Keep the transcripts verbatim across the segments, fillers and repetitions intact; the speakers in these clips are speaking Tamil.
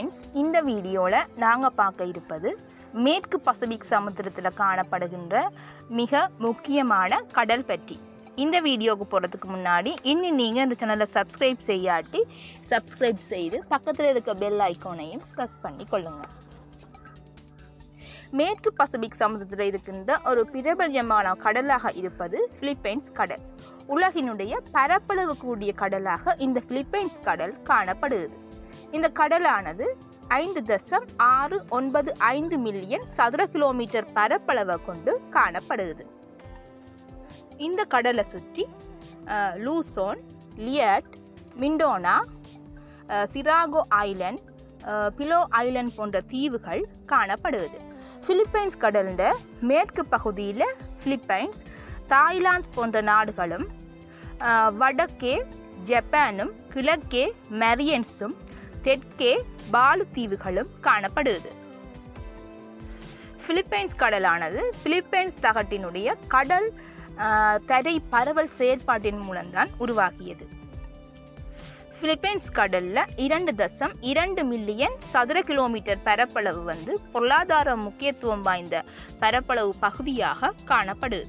ஃப்ரெண்ட்ஸ், இந்த வீடியோவில் நாங்கள் பார்க்க இருப்பது மேற்கு பசிபிக் சமுத்திரத்தில் காணப்படுகின்ற மிக முக்கியமான கடல் பற்றி. இந்த வீடியோவுக்கு போகிறதுக்கு முன்னாடி இன்னும் நீங்கள் இந்த சேனலை சப்ஸ்கிரைப் செய்யாட்டி சப்ஸ்கிரைப் செய்து பக்கத்தில் இருக்க பெல் ஐக்கானையும் ப்ரெஸ் பண்ணி கொள்ளுங்கள். மேற்கு பசிபிக் சமுத்திரத்தில் இருக்கின்ற ஒரு பிரபல்யமான கடலாக இருப்பது பிலிப்பைன்ஸ் கடல். உலகினுடைய பரப்பளவு கூடிய கடலாக இந்த பிலிப்பைன்ஸ் கடல் காணப்படுகிறது. இந்த கடலானது ஐந்து தசம் ஆறு ஒன்பது ஐந்து மில்லியன் சதுர கிலோமீட்டர் பரப்பளவை கொண்டு காணப்படுகிறது. இந்த கடலை சுற்றி Luzon, Leyte, Mindanao, Siargao island, பிலோ ஐலண்ட் போன்ற தீவுகள் காணப்படுகிறது. பிலிப்பைன்ஸ் கடலின் மேற்கு பகுதியில் பிலிப்பைன்ஸ், தாய்லாந்து போன்ற நாடுகளும், வடக்கே ஜப்பானும், கிழக்கே மரியன்ஸும், தெற்கே பாலு தீவுகளும் காணப்படுகிறது. பிலிப்பைன்ஸ் கடலானது பிலிப்பைன்ஸ் தகட்டினுடைய கடல் தரை பரவல் செயற்பாட்டின் மூலம்தான் உருவாகியது. பிலிப்பைன்ஸ் கடலில் இரண்டு தசம் இரண்டு மில்லியன் சதுர கிலோமீட்டர் பரப்பளவு வந்து பொருளாதார முக்கியத்துவம் வாய்ந்த பரப்பளவு பகுதியாக காணப்படுது.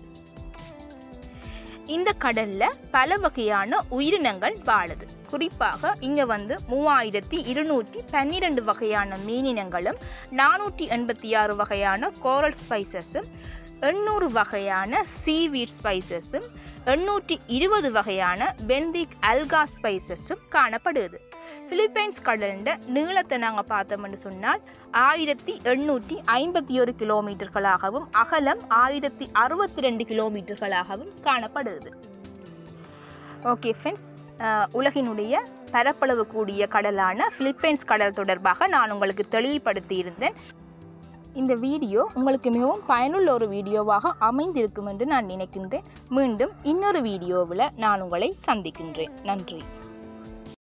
இந்த கடலில் பல வகையான உயிரினங்கள் வாழுது. குறிப்பாக இங்கே வந்து மூவாயிரத்தி இருநூற்றி பன்னிரெண்டு வகையான மீனினங்களும், நானூற்றி எண்பத்தி ஆறு வகையான கோரல் ஸ்பைசஸும், எண்ணூறு வகையான சீவீட் ஸ்பைசஸும், எண்ணூற்றி இருபது வகையான பெந்திக் அல்கா ஸ்பைசஸும் காணப்படுது. பிலிப்பைன்ஸ் கடலின் நீளத்தை நாங்கள் பார்த்தோம்னு சொன்னால் ஆயிரத்தி எண்ணூற்றி ஐம்பத்தி ஒரு கிலோமீட்டர்களாகவும், அகலம் ஆயிரத்தி அறுபத்தி ரெண்டு கிலோமீட்டர்களாகவும் காணப்படுது. ஓகே ஃப்ரெண்ட்ஸ், உலகினுடைய பரப்பளவு கூடிய கடலான பிலிப்பைன்ஸ் கடல் தொடர்பாக நான் உங்களுக்கு தெளிவுபடுத்தி இருந்தேன். இந்த வீடியோ உங்களுக்கு மிகவும் பயனுள்ள ஒரு வீடியோவாக அமைந்திருக்கும் என்று நான் நினைக்கின்றேன். மீண்டும் இன்னொரு வீடியோவில் நான் உங்களை சந்திக்கின்றேன். நன்றி.